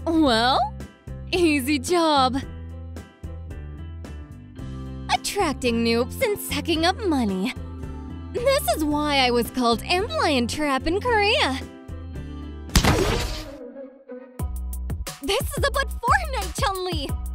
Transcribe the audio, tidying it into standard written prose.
Well, easy job. Attracting noobs and sucking up money. This is why I was called Lion Trap in Korea. This is about Fortnite, Chun-Li!